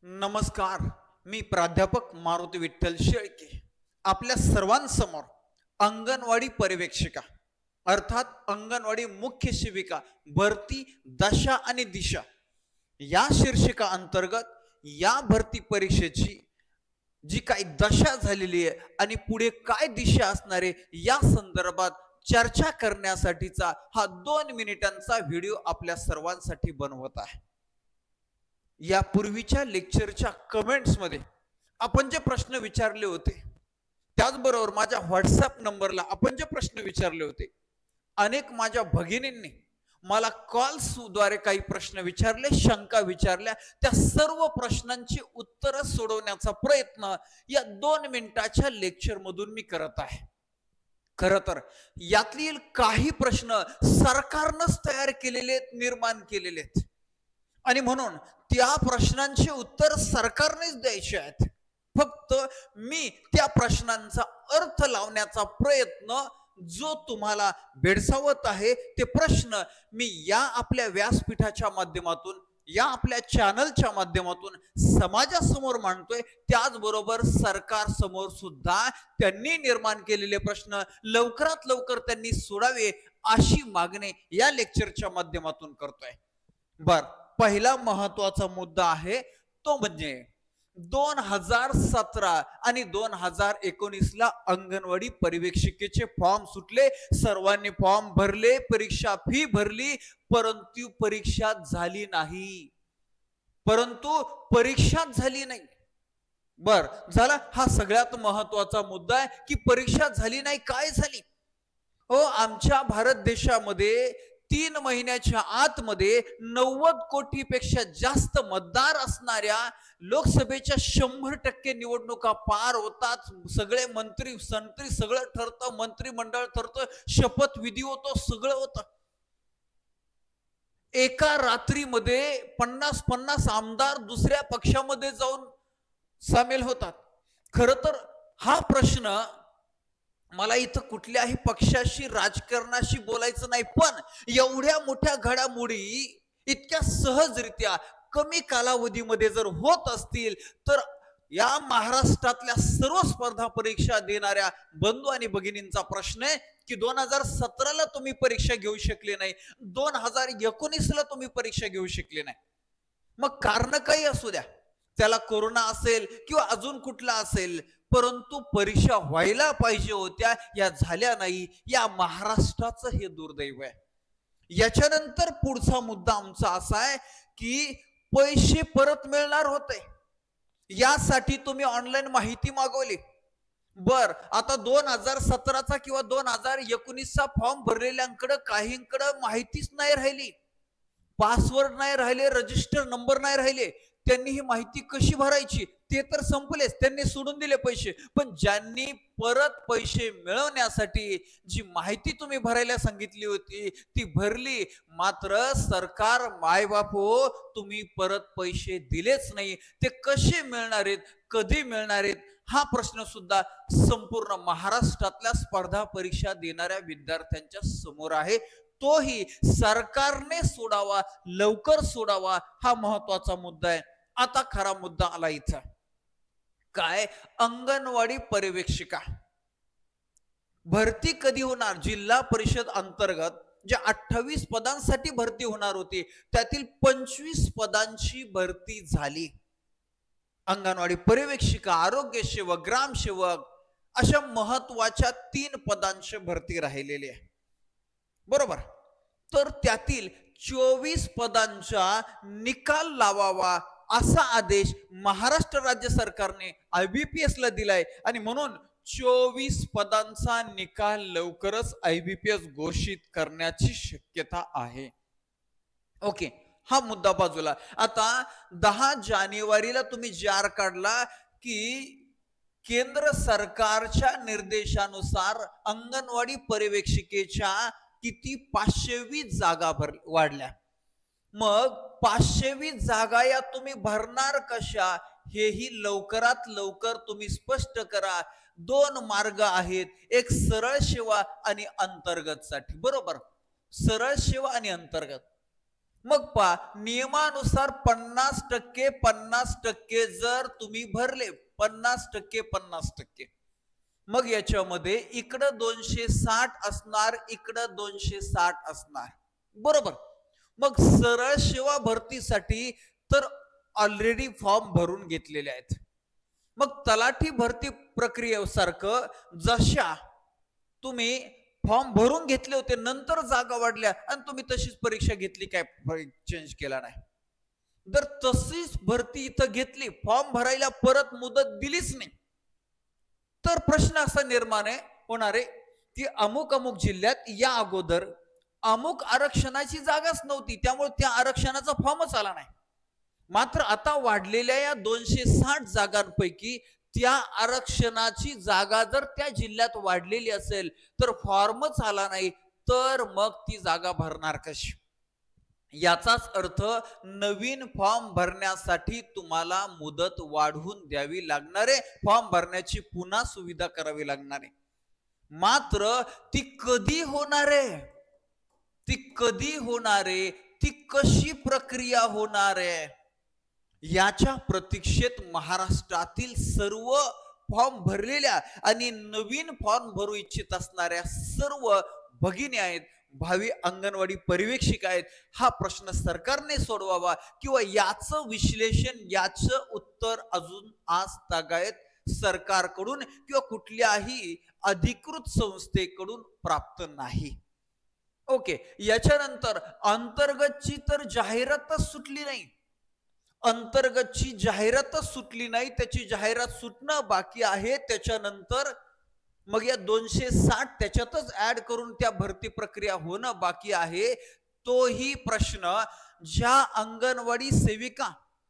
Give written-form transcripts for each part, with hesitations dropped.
नमस्कार. मी प्राध्यापक मारुती विठ्ठल शेळके आपल्या सर्वांसमोर अंगणवाडी पर्यवेक्षिका अर्थात अंगणवाडी मुख्य सेविका भरती दशा आणि दिशा या शीर्षका अंतर्गत या भरती परीक्षेची जी काही दशा झालेली आहे आणि पुढे काय दिशा असणार आहे या संदर्भात चर्चा करण्यासाठीचा हा 2 मिनिटांचा व्हिडिओ आपल्या सर्वांसाठी बनवत आहे. यापूर्वीच्या लेक्चरच्या कमेंट्समध्ये आपण जे प्रश्न विचारले होते, त्याचबरोबर माझ्या व्हॉट्सअप नंबरला आपण जे प्रश्न विचारले होते, अनेक माझ्या भगिनींनी मला कॉल्सद्वारे काही प्रश्न विचारले, शंका विचारल्या. त्या सर्व प्रश्नांची उत्तरं सोडवण्याचा प्रयत्न या 2 मिनिटाच्या लेक्चरमधून मी करत आहे. खरं तर यातील काही प्रश्न सरकारनंच तयार केलेले आहेत, निर्माण केलेले आहेत आणि म्हणून त्या प्रश्नांचे उत्तर सरकारनेच द्यायचे आहेत. फक्त मी त्या प्रश्नांचा अर्थ लावण्याचा प्रयत्न जो तुम्हाला भेडसावत आहे ते प्रश्न मी या आपल्या व्यासपीठाच्या माध्यमातून, या आपल्या चॅनलच्या माध्यमातून समाजासमोर मांडतोय. त्याचबरोबर सरकार समोर सुद्धा त्यांनी निर्माण केलेले प्रश्न लवकरात लवकर त्यांनी सोडावे अशी मागणी या लेक्चरच्या माध्यमातून करतोय. बर, पहिला महत्वाचा मुद्दा आहे तो म्हणजे 2017 आणि 2019 ला अंगणवाडी पर्यवेक्षिकेचे फॉर्म सुटले. सर्वांनी फॉर्म भरले, परीक्षा फी भरली, परंतु परीक्षा झाली नाही. बर झाला, हा सगळ्यात महत्वाचा मुद्दा आहे की परीक्षा झाली नाही. काय झाली? आमच्या भारत देशामध्ये 3 महिन्याच्या आतमध्ये 90 कोटीपेक्षा जास्त मतदार असणाऱ्या लोकसभेच्या 100% निवडणुका पार होतात. सगळे मंत्री संत्री सगळं ठरतं, मंत्रिमंडळ ठरतं, शपथविधी होतो, सगळं होतं. एका रात्रीमध्ये 50-50 आमदार दुसऱ्या पक्षामध्ये जाऊन सामील होतात. खरं तर हा प्रश्न मला इथं कुठल्याही पक्षाशी, राजकारणाशी बोलायचं नाही, पण एवढ्या मोठ्या घडामोडी इतक्या सहजरित्या कमी कालावधीमध्ये जर होत असतील तर या महाराष्ट्रातल्या सर्व स्पर्धा परीक्षा देणाऱ्या बंधू आणि भगिनींचा प्रश्न आहे की 2017ला तुम्ही परीक्षा घेऊ शकले नाही, 2019ला तुम्ही परीक्षा घेऊ शकले नाही. मग कारण काही असू द्या, त्याला कोरोना असेल किंवा अजून कुठला असेल, परंतु परीक्षा व्हायला पाहिजे होत्या, या झाल्या नाही. या महाराष्ट्राचं हे दुर्दैव आहे. याच्यानंतर पुढचा मुद्दा आमचा असा आहे की पैसे परत मिळणार होते, यासाठी तुम्ही ऑनलाईन माहिती मागवली. बर, आता 2017चा किंवा 2019चा फॉर्म भरलेल्यांकडे काहींकडे माहितीच नाही राहिली, पासवर्ड नाही राहिले, रजिस्टर नंबर नाही राहिले. त्यांनी ही माहिती कशी भरायची? ते तर संपलेच, त्यांनी सोडून दिले पैसे. पण ज्यांनी परत पैसे मिळवण्यासाठी जी माहिती तुम्ही भरायला सांगितली होती ती भरली, मात्र सरकार मायबाप हो, तुम्ही परत पैसे दिलेच नाही. ते कसे मिळणार आहेत, कधी मिळणार आहेत, हा प्रश्न सुद्धा संपूर्ण महाराष्ट्रातल्या स्पर्धा परीक्षा देणाऱ्या विद्यार्थ्यांच्या समोर आहे. तोही सरकारने सोडावा, लवकर सोडावा, हा महत्वाचा मुद्दा आहे. आता खरा मुद्दा आला इथं. काय? अंगणवाडी पर्यवेक्षिका भरती कधी होणार? जिल्हा परिषद अंतर्गत ज्या 28 पदांसाठी भरती होणार होती त्यातील 25 पदांची भरती झाली. अंगणवाडी पर्यवेक्षिका, आरोग्य सेवक, ग्रामसेवक अशा महत्वाच्या 3 पदांची भरती राहिलेली आहे, बरोबर. तर त्यातील 24 पदांचा निकाल लावावा असा आदेश महाराष्ट्र राज्य सरकारने IBPS ला दिलाय आणि म्हणून 24 पदांचा निकाल लवकरच IBPS घोषित करण्याची शक्यता आहे. ओके, हा मुद्दा बाजूला. आता 10 जानेवारीला तुम्ही जार काढला की केंद्र सरकारच्या निर्देशानुसार अंगणवाडी पर्यवेक्षिकेच्या किती 520 जागा वाढल्या. मग 520 जागा या तुम्ही भरणार कशा, हेही लवकरात लवकर तुम्ही स्पष्ट करा. 2 मार्ग आहेत, एक सरळ सेवा आणि अंतर्गत साठी, बरोबर. सरळ सेवा आणि अंतर्गत. मग पहा, नियमानुसार 50% जर तुम्ही भरले, 50%, मग याच्यामध्ये इकडं 260 असणार, इकडं 260 असणार, बरोबर. मग सरळ सेवा भरतीसाठी तर ऑलरेडी फॉर्म भरून घेतलेले आहेत. मग तलाठी भरती प्रक्रियेसारखं जशा तुम्ही फॉर्म भरून घेतले होते, नंतर जागा वाढल्या आणि तुम्ही तशीच परीक्षा घेतली, काय चेंज केला नाही. जर तशीच भरती इथं घेतली, फॉर्म भरायला परत मुदत दिलीच नाही, तर प्रश्न असा निर्माण होणार आहे की अमुक अमुक जिल्ह्यात या अगोदर अमुक आरक्षणाची जागाच नव्हती, त्यामुळे त्या आरक्षणाचा फॉर्मच आला नाही. मात्र आता वाढलेल्या या 260 जागांपैकी त्या आरक्षणाची जागा जर त्या जिल्ह्यात वाढलेली असेल, तर फॉर्मच आला नाही, तर मग ती जागा भरणार कशी? याचाच अर्थ नवीन फॉर्म भरण्यासाठी तुम्हाला मुदत वाढवून द्यावी लागणार आहे, फॉर्म भरण्याची पुन्हा सुविधा करावी लागणार आहे. मात्र ती कधी होणार आहे, ती कधी होणार आहे, ती कशी प्रक्रिया होणार आहे, याच्या प्रतीक्षेत महाराष्ट्रातील सर्व फॉर्म भरलेल्या आणि नवीन फॉर्म भरू इच्छित असणाऱ्या सर्व भगिनी आहेत, भावी अंगणवाडी पर्यवेक्षिका आहेत. हा प्रश्न सरकारने सोडवावा किंवा याचं विश्लेषण, याचं उत्तर अजून आज तागायत सरकारकडून किंवा कुठल्याही अधिकृत संस्थेकडून प्राप्त नाही. ओके, याच्यानंतर अंतर्गतची तर जाहिरातच सुटली नाही, अंतर्गतची जाहिरातच सुटली नाही, त्याची जाहिरात सुटणं बाकी आहे. त्याच्यानंतर मग या 260 त्याच्यातच ऍड करून त्या भरती प्रक्रिया होणं बाकी आहे. तोही प्रश्न ज्या अंगणवाडी सेविका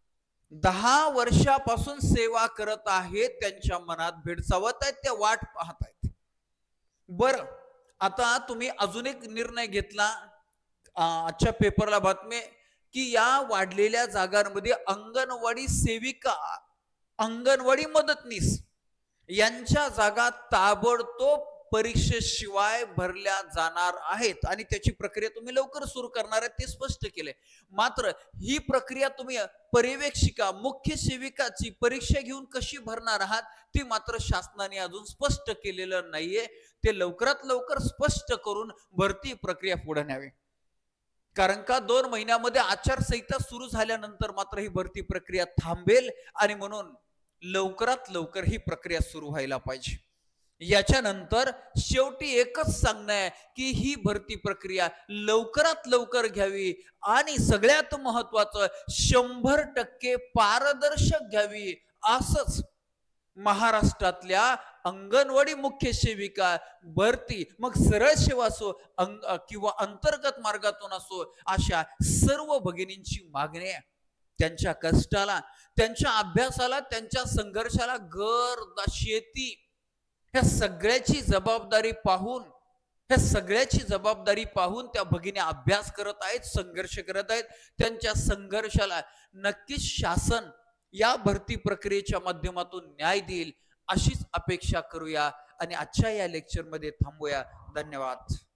10 वर्षापासून सेवा करत आहेत त्यांच्या मनात भेडसावत आहेत, त्या वाट पाहत आहेत. बरं, आता तुम्ही अजून एक निर्णय घेतला, आजच्या पेपरला बातमी की या वाढलेल्या जागांमध्ये अंगणवाडी सेविका, अंगणवाडी मदतनीस यांच्या जागा ताबडतोब परीक्षेशिवाय भरल्या जाणार आहेत आणि त्याची प्रक्रिया तुम्ही लवकर सुरू करणार आहे, ते स्पष्ट केले. मात्र ही प्रक्रिया तुम्ही पर्यवेक्षिका, मुख्य सेविकाची परीक्षा घेऊन कशी भरणार आहात, ती मात्र शासनाने अजून स्पष्ट केलेलं नाहीये. ते लवकरात लवकर स्पष्ट करून भरती प्रक्रिया पुढे न्यावी. कारण का 2 महिन्यामध्ये आचारसंहिता सुरू झाल्यानंतर मात्र ही भरती प्रक्रिया थांबेल आणि म्हणून लवकरात लवकर ही प्रक्रिया सुरू व्हायला पाहिजे. याच्यानंतर शेवटी एकच सांगणं आहे की ही भरती प्रक्रिया लवकरात लवकर घ्यावी आणि सगळ्यात महत्वाचं 100% पारदर्शक घ्यावी. असंच महाराष्ट्रातल्या अंगणवाडी मुख्य सेविका भरती, मग सरळ सेवा असो किंवा अंतर्गत मार्गातून असो, अशा सर्व भगिनींची मागणी आहे. त्यांच्या कष्टाला, त्यांच्या अभ्यासाला, त्यांच्या संघर्षाला, घर, शेती, ह्या सगळ्याची जबाबदारी पाहून, ह्या सगळ्याची जबाबदारी पाहून त्या भगिनी अभ्यास करत आहेत, संघर्ष करत आहेत. त्यांच्या संघर्षाला नक्कीच शासन या भरती प्रक्रियेच्या माध्यमातून न्याय देईल, अशीच अपेक्षा करूया आणि आजच्या या लेक्चरमध्ये थांबूया. धन्यवाद.